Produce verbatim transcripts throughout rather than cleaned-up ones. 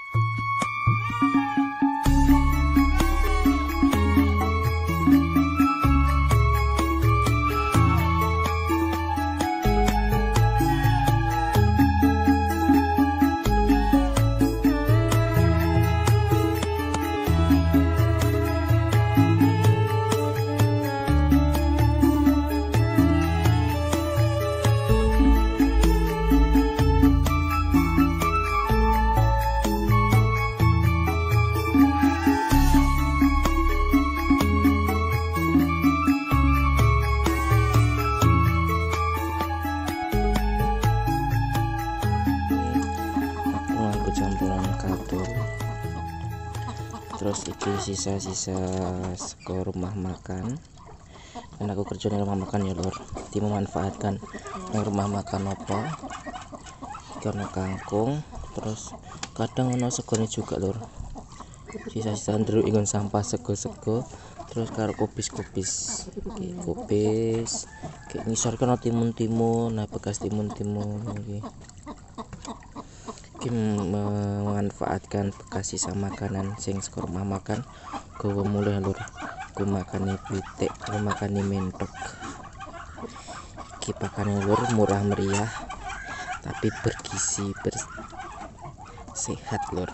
Terus iki sisa-sisa sego rumah makan, dan aku kerja di rumah makan ya lur, di memanfaatkan yang rumah makan apa karena kangkung. Terus kadang ono segone juga lur, sisa-sisa ndru ingon sampah sego-sego. Terus karo kubis-kubis iki kubis kayak ngisor kena timun-timun, nah bekas timun-timun iki memanfaatkan bekas sisa makanan sing saka rumah makan gowo mulih lur. Ku makane pitik, ku makane mentok. Iki pakane lur murah meriah tapi bergizi, bersehat lur.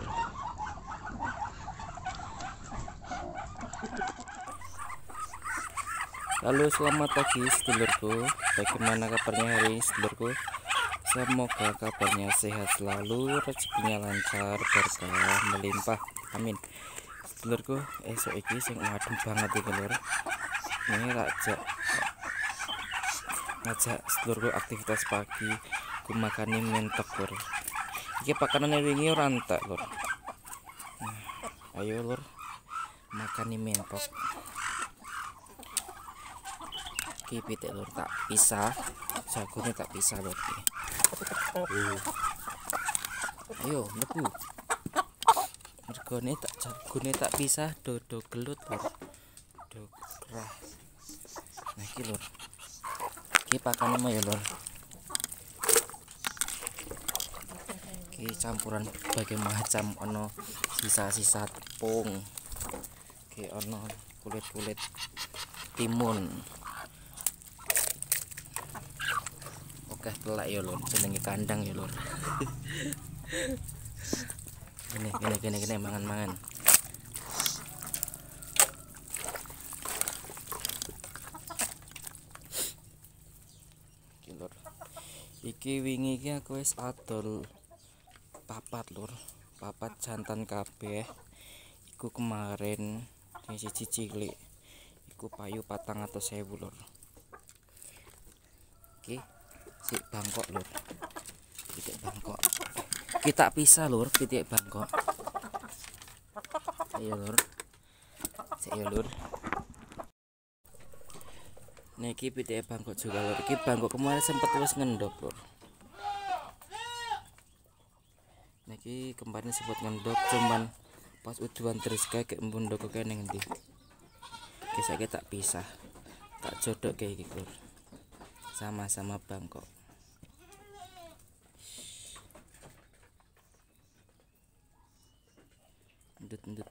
Halo, selamat pagi sedulurku. Bagaimana kabarnya hari ini sedulurku? Semoga kabarnya sehat selalu, rezekinya lancar, berkah melimpah. Amin. Sedulurku, esok iki sing adem banget iki lur. Ini ngajak ngajak sedulurku aktivitas pagi, ku makane mentok lur. Iki pakanane wingi ora entek lur. Nah, ayo lur, makane mentok. Iki pitik lur tak pisah, jagone tak pisah lur iki. Uh. Ayo mlebu. Mergone tak jagone tak pisah, dodo gelut lur. Do keras. Nah iki lur. Iki pakane mah ya lur. Iki campuran berbagai macam, ono sisa-sisa tepung. Iki ono kulit-kulit timun. Oke, telak ya lur, jenenge kandang ya lur. Gini gini gini gini mangan-mangan. Iki lur. Iki wingi iki aku wis adol papat lur. Papat jantan kabeh. Iku kemarin sing siji cilik. Iku payu patang atus ewu lur. Iki si bangkok lur, pitik bangkok kita pisah lur, pitik bangkok. Ayo lur, ayo lur. Niki pitik bangkok juga lur. Iki bangkok kemarin sempet wis ngendok lur. Niki kemarin sempet ngendok, cuman pas uduan terus kayak mbundok kene ning ndi. Iki saiki tak pisah, tak jodok kayak iki lur. Sama-sama bangkok. Endut-endut.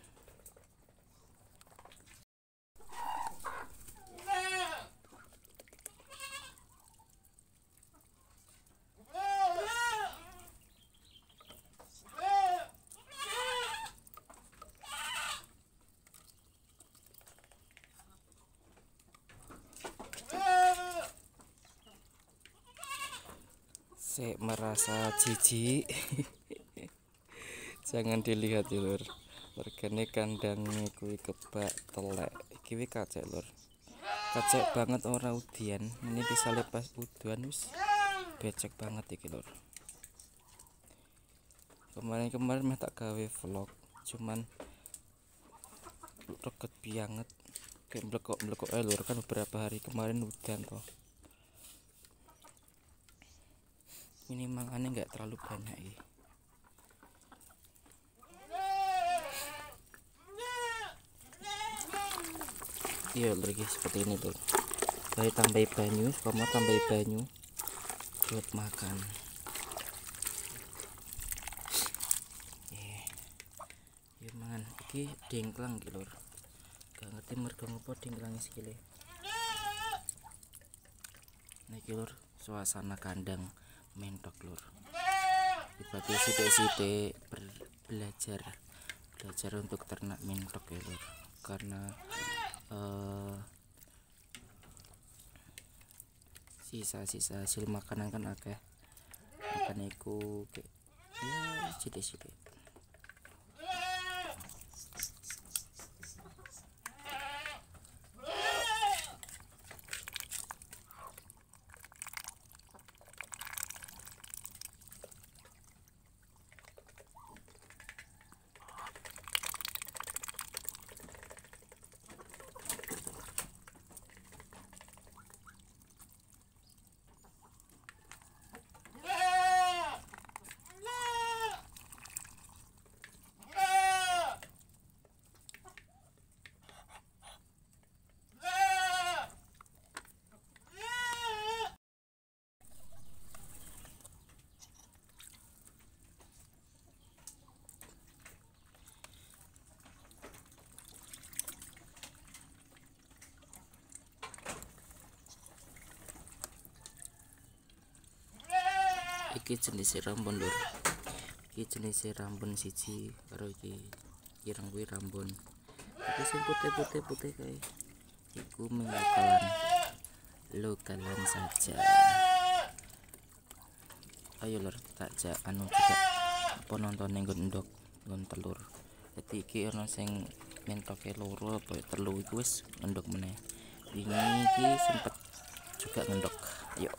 Saya merasa jijik. Jangan dilihat ya lur. Regane kandangnya kuwi kebak telek. Iki wi kacek lur. Kacek banget ora udian. Ini bisa lepas uduan wis becek banget iki lur. Kemarin-kemarin mah tak gawe vlog, cuman reket banget. Kayak blekok-blekok eh lur, kan beberapa hari kemarin udan toh. Ini mangannya nggak terlalu banyak ya. Iya lagi seperti ini tuh. Saya tambahin banyu, kamu tambahin banyu buat makan. Yeah. iki dengklang iki lur, gak ngerti mergo ngopo dengklang sikile. Niki lur suasana kandang mentok lur, ibadah sithik-sithik belajar belajar untuk ternak mentok ya lur, karena uh, sisa-sisa hasil makanan kan akeh, makan iku kayak ya sithik-sithik. Iki jenis rambun lur, iki jenis rambun siji karo iki ireng kuwi rambun. Iki sing putih-putih putih kae iku lokalan lokalan saja. Ayo lur tak jak anu juga apa nonton ning ndok nggon telur. Dadi iki ana sing mentoke loro apa telu iku wis ngendok meneh. Wingi iki sempet juga ngendok. Ayo.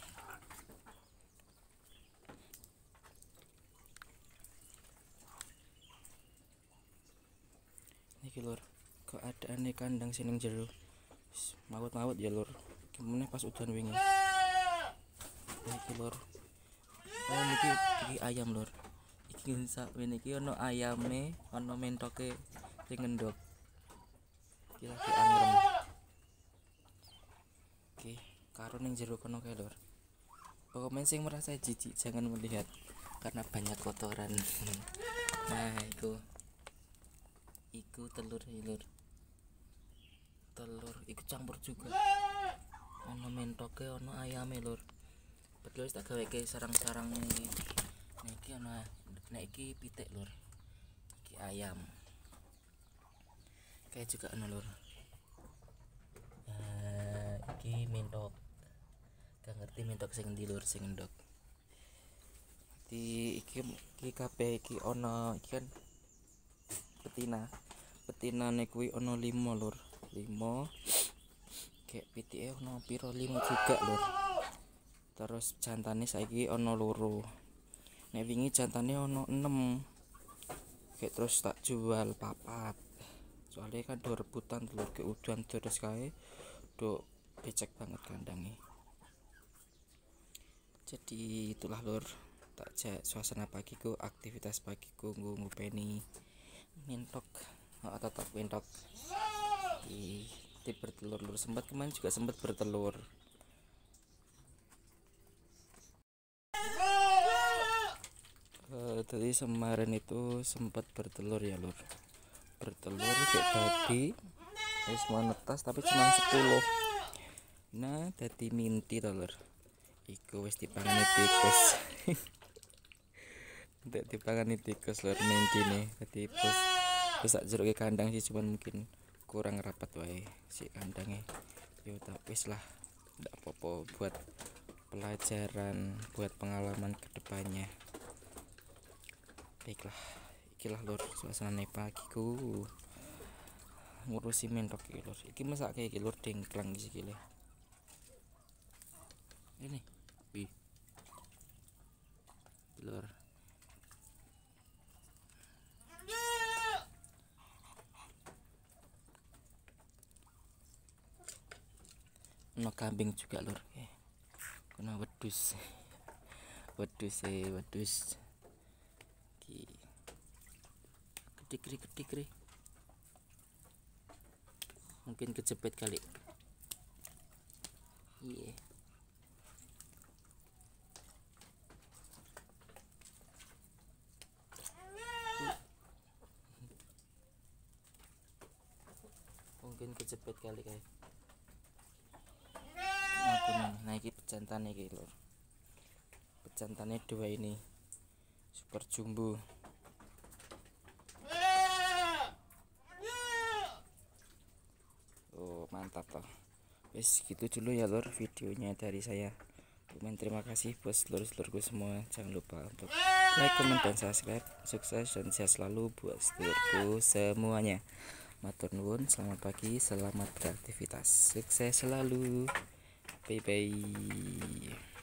Iki lur, keadaane kandang sing jero maut-maut ya lur. Gimana pas udan wingi. Iki lur. Oh niki iki ayam lur. Iki sak iki ana ayame, ana mentoke sing ngendok. Iki lagi angrem. Oke, karo ning jero kono kae lur. Pokoknya sing merasa jijik jangan melihat karena banyak kotoran. Nah, itu iku telur lur, telur iku campur juga ono mentoke ono ayame lur. Betul tak gaweke sarang-sarang iki. Nah iki ono, nek iki pitik lur, iki ayam kayak juga ono lur. Nah iki mentok, gak ngerti mentok sing ndi lur sing ndok. Di iki iki kabeh iki ono iki kan betina. Betinane kuwi ana lima lur, lima. Kayak pitike ana pira lima juga lur. Terus jantane saiki ana loro. Nek wingi jantane ana enam. Kayak terus tak jual papat. Soalnya kan do rebutan telur ke udan terus kae. Do becek banget kandange. Jadi itulah lur, tak jak suasana pagiku, aktivitas pagiku nggo ngopeni mentok. Oh, tetap mentok. Ih, bertelur lur, sempat kemarin juga sempat bertelur. Uh, tadi kemarin itu sempat bertelur ya lur. Bertelur kayak tadi. Wis menetas tapi cuma sepuluh. Nah, tadi minti to lur. Iku wis dipangani tikus. Ndak dipangani tikus lur mintine. Tadi terus terus sak jeruk kandang sih cuman mungkin kurang rapat wae si kandangnya. Yo tak wis lah, ndak apa-apa buat pelajaran, buat pengalaman kedepannya. Baiklah, ikilah lur suasana pagiku ngurusi mentok iki lur. Iki mesake iki lur dengklang iki lho. Ini pi lur. No kambing juga lur. Eh, kena wedus. Wedus eh wedus. Ki. Kedik-kedik mungkin kejepit kali. Iya. Yeah. kejepit kali kayak aku nih. Nah ini pejantan nih lur, pejantannya dua ini super jumbo. Oh mantap toh. Wes gitu dulu ya lur videonya dari saya. Terima kasih buat seluruh-seluruhku semua. Jangan lupa untuk like, comment, dan subscribe. Sukses dan sehat selalu buat seluruhku semuanya. Matur nuwun, selamat pagi, selamat beraktivitas. Sukses selalu. Bye bye.